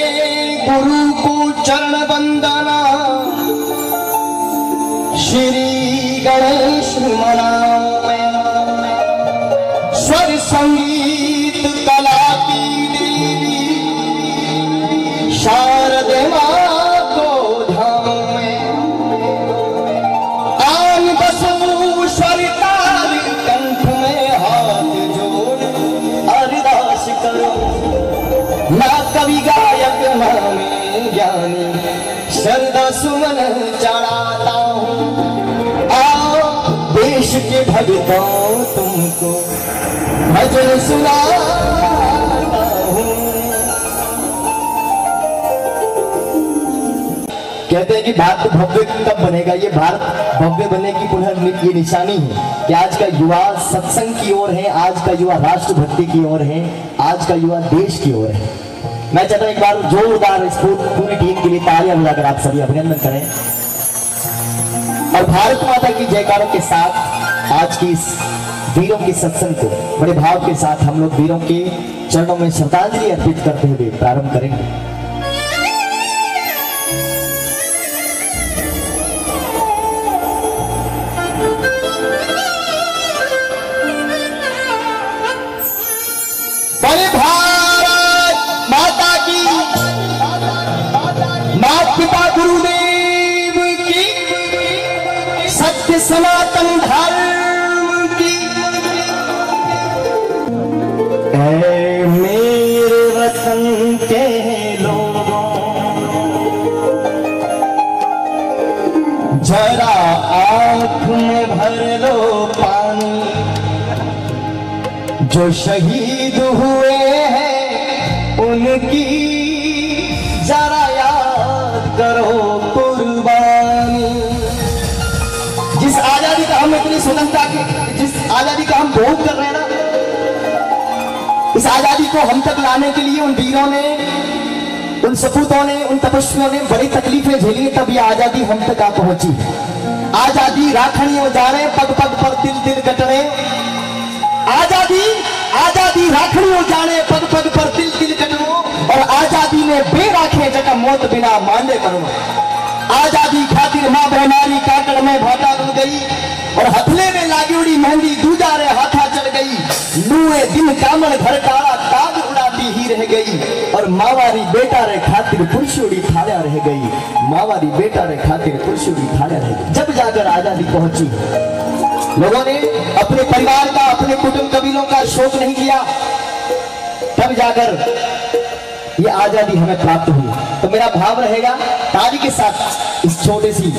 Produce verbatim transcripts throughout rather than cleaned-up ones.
गुरु को चरण वंदना, श्री गणेश मनाओ। स्वर संगीत कला की देवी शारदे माँ को धाम में, आन बसु स्वर ताल कंठ में हाथ जोड़ अरदास करो। ना कवि गायक ना मैं ज्ञानी, श्रद्धा सुमन चढ़ाता हूँ। आओ देश के भक्तों तुमको भजन सुनाता हूँ। कहते हैं कि भारत भव्य कब बनेगा? ये भारत भव्य बनने की पुनः ये निशानी है कि आज का युवा सत्संग की ओर है, आज का युवा राष्ट्रभक्ति की ओर है, आज का युवा देश की ओर है। मैं चाहता हूं एक बार जोरदार इस पूरी टीम के लिए तालियां बजाकर आप सभी अभिनंदन करें और भारत माता की जयकारों के साथ आज की इस वीरों की सत्संग को बड़े भाव के साथ हम लोग वीरों के चरणों में श्रद्धांजलि अर्पित करते हुए प्रारंभ करेंगे। बड़े भारत माता की, माता पिता गुरुदेव की, सत्य सनातन धर्म की। ऐ मेरे वतन के लोगों, जरा आंख में भर लो पानी। जो शहीद हुए हैं उनकी जरा याद करो कुर्बानी। जिस आजादी का हम इतनी स्वतंत्रता की, जिस आजादी का हम भोग कर रहे हैं ना, इस आजादी को हम तक लाने के लिए उन वीरों ने, उन सपूतों ने, उन तपस्वियों ने बड़ी तकलीफें झेली, तब ये आजादी हम तक आ पहुंची। आजादी राखड़ियों जा रहे, पग पग पर दिल दिल कट रहे। आजादी आजादी राखड़ियों जाने, पग पग पर दिल दिल कटो। और आजादी में बेराखे जगह मौत बिना माने करो। आजादी खातिर माँ बहनारी काकड़ में भाटा बन गई और हथले में लागी उड़ी मेहंदी दूजा रे हाथा चढ़ गई। लुए दिन कामन घर काला ताज उड़ाती ही रह गई और मावारी बेटा रे खातिर पुरुषोड़ी थाड़ा रह गई। मावारी बेटा रे खातिर पुरुषोड़ी थाड़ा रह गई। जब जाकर आजादी पहुंची, लोगों ने अपने परिवार का, अपने कुटुंब कबीलों का शोक नहीं किया, तब जाकर ये आजादी हमें प्राप्त हुई। तो मेरा भाव रहेगा ताली के साथ इस छोटे सी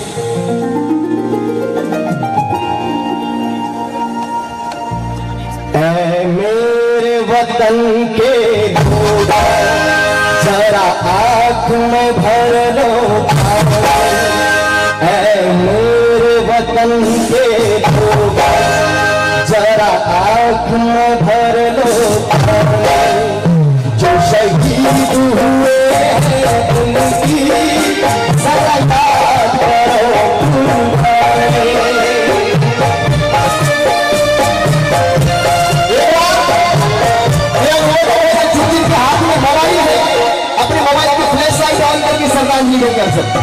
ऐ मेरे वतन के लोगों, जरा आंख में भर लो पानी। ऐ मेरे वतन के लोगों, जरा आंख में भर लो पानी। जो शहीद हुए हैं उनकी जरा याद करो कुर्बानी। जिनके हाथ में मोबाइल है, अपने मोबाइल को फ्लैश लाइट ऑन करके श्रद्धांजलि नहीं कर सकता।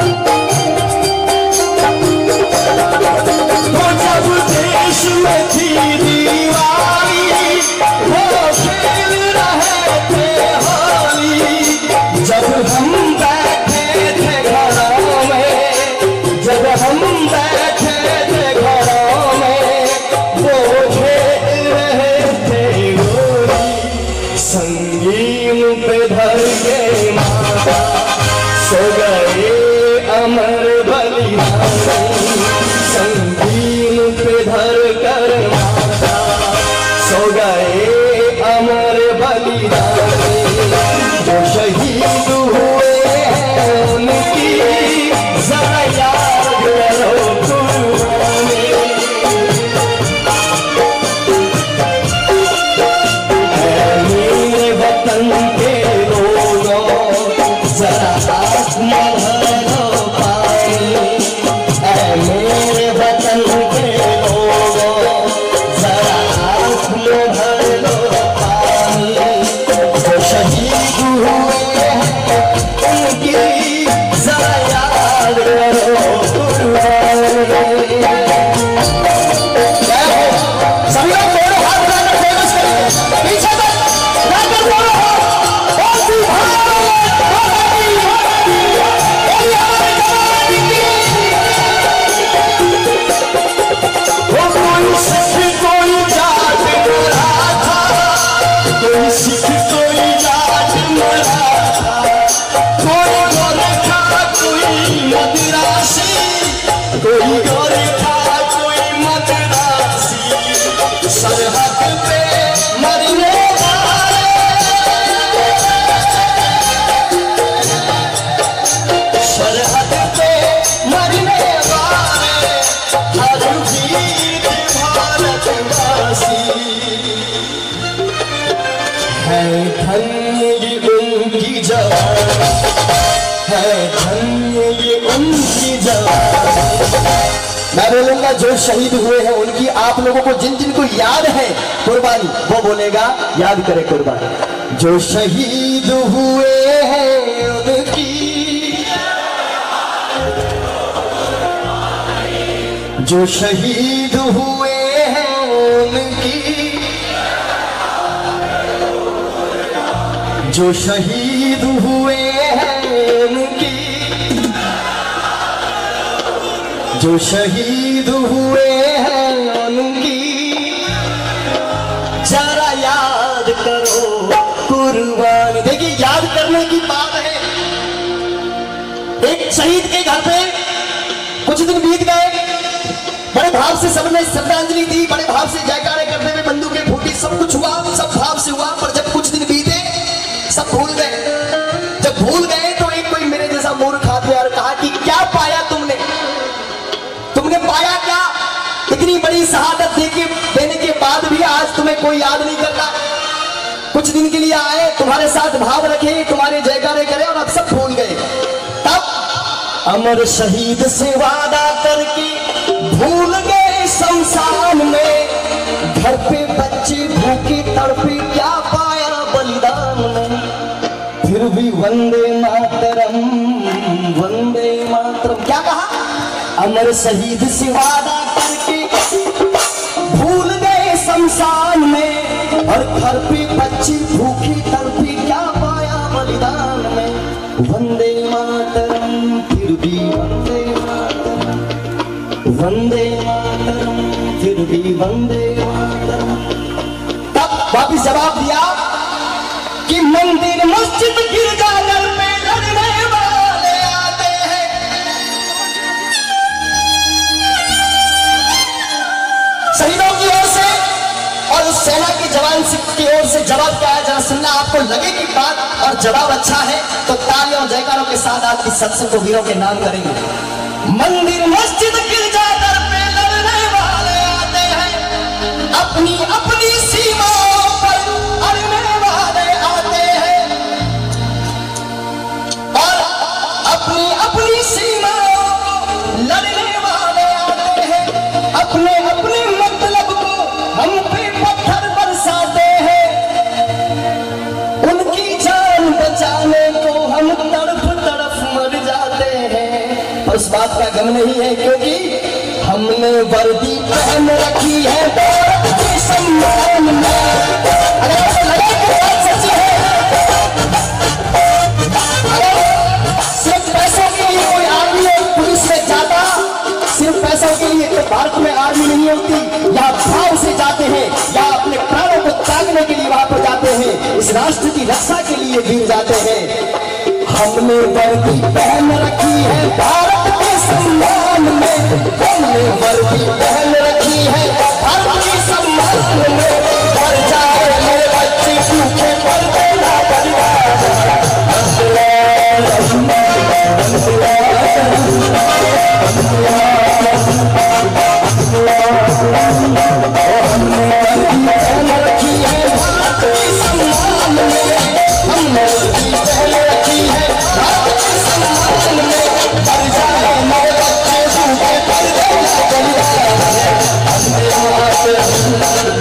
देश में थी है धन्य ये उनकी जवानी, है धन्य ये उनकी जवानी। मैं बोलूंगा जो शहीद हुए हैं उनकी, आप लोगों को जिन जिन को याद है कुर्बानी, वो बोलेगा याद करे कुर्बानी। जो शहीद हुए हैं उनकी, जो शहीद हुए हैं उनकी, जो शहीद हुए हैं उनकी, जो शहीद हुए हैं उनकी, जरा याद करो कुर्बानी। देखिए याद करने की बात है। एक शहीद के घर पे कुछ दिन बीत गए, बड़े भाव से सबने श्रद्धांजलि दी, बड़े भाव से जयकारे करते हुए बंदूकें फूटी, सब कुछ हुआ, सब भाव से हुआ। पर जब कुछ दिन बीते सब भूल गए। जब भूल गए तो एक कोई मेरे जैसा मूर्ख आदमी और कहा कि क्या पाया तुमने, तुमने पाया क्या? इतनी बड़ी शहादत देके देने के बाद भी आज तुम्हें कोई याद नहीं करता। कुछ दिन के लिए आए, तुम्हारे साथ भाव रखे, तुम्हारे जयकारे करे और अब सब भूल गए। तब अमर शहीद से वादा करके भूल गए शमशान में, घर पे बच्चे भूखे तड़पे, क्या पाया बलिदान में। फिर भी वंदे मातरम, वंदे मातरम क्या कहा? अमर शहीद से वादा करके भूल गए शमशान में, और घर पे बच्चे भूखे तड़पे, क्या पाया बलिदान में। वंदे मातरम, फिर भी वंदे मातरम, वंदे मातरम, फिर भी वंदे मातरम। तब वापिस जवाब दिया कि मंदिर मस्जिद गिरजाघर पे लड़ने वाले आते हैं। शहीदों की ओर से और उस सेना के जवान की ओर से जवाब क्या है, जरा सुनना। आपको लगे कि बात और जवाब अच्छा है तो तालियों और जयकारों के साथ आज की सत्संग को वीरों के नाम करेंगे। मंदिर मस्जिद गिरजाघर पे लड़ने वाले आते हैं, अपनी अपनी सीमाओं पर अड़ने वाले आते हैं, और अपनी अपनी सीमाओं को लड़ने वाले आते हैं। अपने अपने मतलब को हम पे पत्थर बरसाते हैं, उनकी जान बचाने को हम तड़प तड़प मर जाते हैं। और उस बात का गम नहीं है क्योंकि हमने वर्दी पहन रखी है भारत के सम्मान में। अगर ऐसा लगे कि बात सच्ची है, अगर सिर्फ पैसों के लिए कोई आर्मी और पुलिस में जाता, सिर्फ पैसों के लिए, तो भारत में आर्मी नहीं होती। यहाँ भाव से जाते हैं, यहाँ अपने प्राणों को त्यागने के लिए वहां पर जाते हैं, इस राष्ट्र की रक्षा के लिए गिर जाते हैं। हमने वर्दी पहन रखी है भारत के सम्मान में, हमने वर्दी पहन रखी है भारत के सम्मान में। मर जाए मेरे बच्चे भूखे पर देना बलिदान। हमने वर्दी पहन रखी है भारत के सम्मान में, हमने वर्दी पहन रखी है भारत के सम्मान में। मर जाए मेरे बच्चे भूखे पर देना बलिदान। वंदे मातरम, वंदे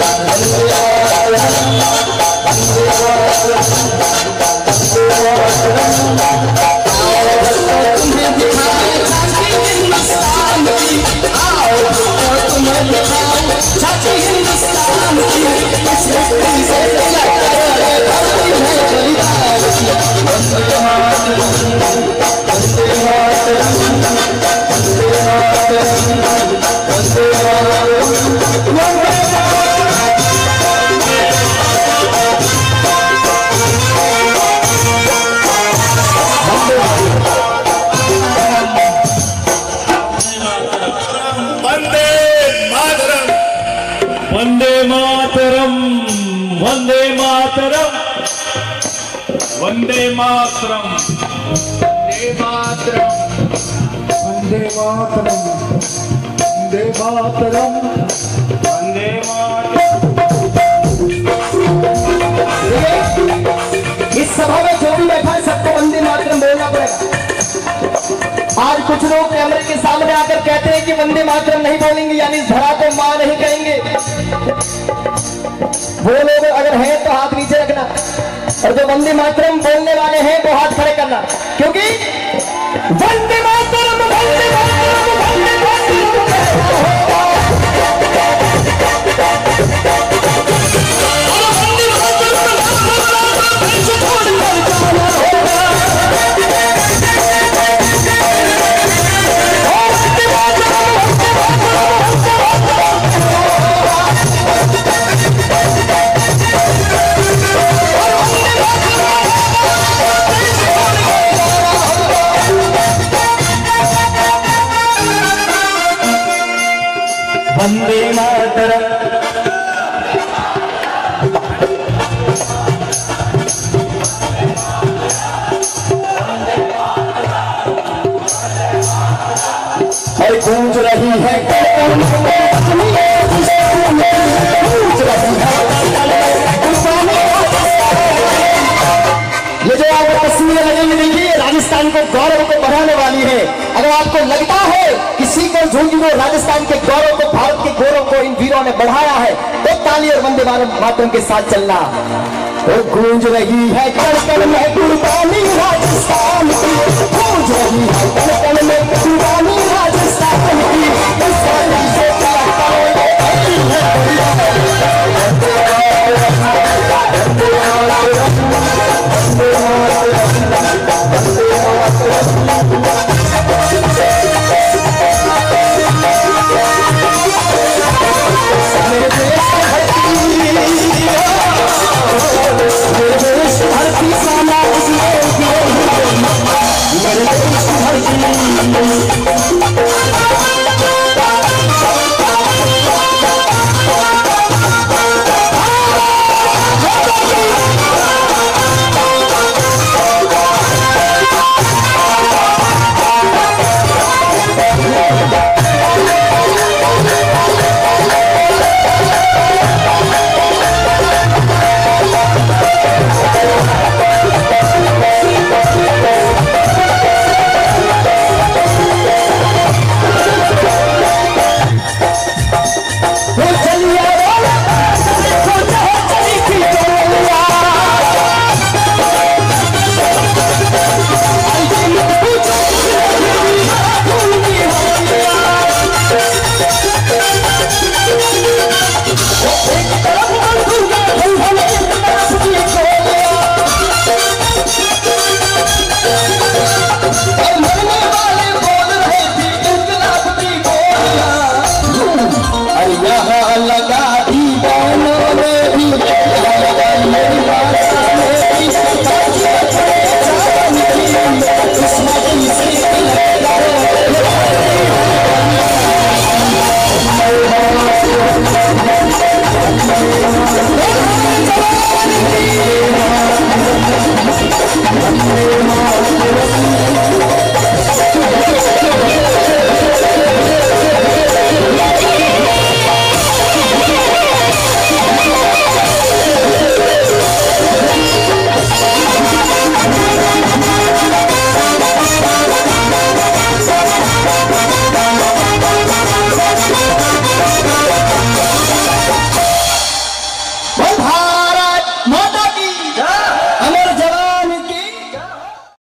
तुम्हें दिखाए झांकी हिंदुस्तान की, आओ तुम्हें दिखाए झांकी हिंदुस्तान की, इस मिट्टी से धरती है बलिदान की। वंदे मातरम, वंदे मातरम, वंदे मातरम, वंदे मातरम, वंदे वंदे मातरम, वंदे मातरम, वंदे मातरम, वंदे मातरम, वंदे मातरम, वंदे मातरम, वंदे मातरम। कुछ लोग कैमरे के सामने आकर कहते हैं कि वंदे मातरम नहीं बोलेंगे, यानी इस धरा को मां नहीं कहेंगे। वो लोग अगर हैं तो हाथ नीचे रखना, और जो वंदे मातरम बोलने वाले हैं वो हाथ खड़े करना, क्योंकि वंदे मातरम वंदे मातरम वंदे मातरम। वंदे मातरम। और गूंज रही है ये जो आपको तस्वीरें लगेंगी, देखिए राजस्थान को गौरव को बढ़ाने वाली है। अगर आपको लगता है किसी को झुंझुनू राजस्थान के गौरव को, भारत के गौरव को इन वीरों ने बढ़ाया है, तो ताली और वंदे मातरम के साथ चलना। तो गूंज रही है कण कण में कुर्बानी राजस्थान की, गूंज रही है कण कण में कुर्बानी राजस्थान की।